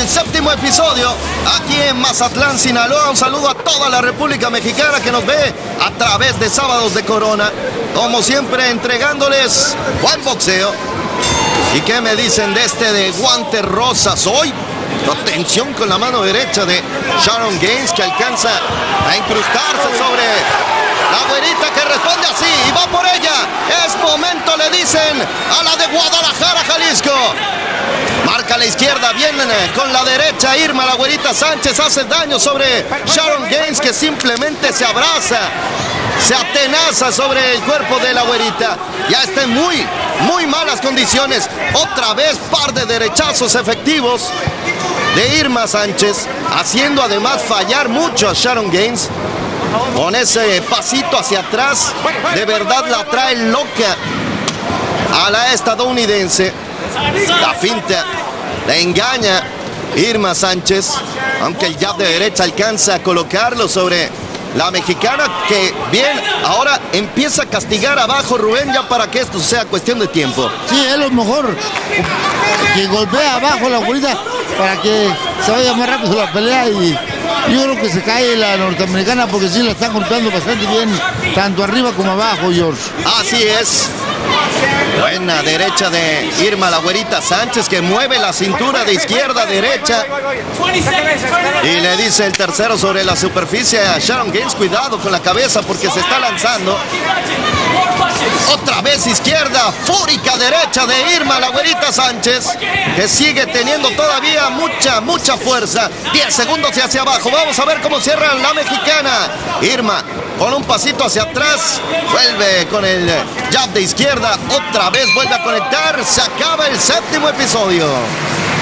el séptimo episodio aquí en Mazatlán, Sinaloa. Un saludo a toda la República Mexicana que nos ve a través de Sábados de Corona. Como siempre, entregándoles buen boxeo. ¿Y qué me dicen de este de guantes rosas hoy? Atención con la mano derecha de Sharon Gaines, que alcanza a incrustarse sobre la güerita, que responde así y va por ella. Es momento, le dicen a la de Guadalajara, Jalisco. Marca a la izquierda, viene con la derecha Irma, la güerita Sánchez hace daño sobre Sharon Gaines, que simplemente se abraza, se atenaza sobre el cuerpo de la güerita. Ya está en muy malas condiciones. Otra vez par de derechazos efectivos de Irma Sánchez, haciendo además fallar mucho a Sharon Gaines. Con ese pasito hacia atrás, de verdad la trae loca a la estadounidense. La finta, la engaña Irma Sánchez, aunque el jab de derecha alcanza a colocarlo sobre la mexicana, que bien, ahora empieza a castigar abajo Rubén, ya para que esto sea cuestión de tiempo. Sí, es lo mejor, que golpea abajo la güerita para que se vaya más rápido la pelea, y yo creo que se cae la norteamericana porque sí la están golpeando bastante bien, tanto arriba como abajo, George. Así es. Buena derecha de Irma, la güerita Sánchez, que mueve la cintura de izquierda a derecha. Y le dice el tercero sobre la superficie a Sharon Gaines, cuidado con la cabeza porque se está lanzando. Otra vez izquierda, fúrica derecha de Irma, la güerita Sánchez, que sigue teniendo todavía mucha fuerza. 10 segundos y hacia abajo. Vamos a ver cómo cierra la mexicana. Irma con un pasito hacia atrás, vuelve con el jab de izquierda, otra vez vuelve a conectar. Se acaba el séptimo episodio.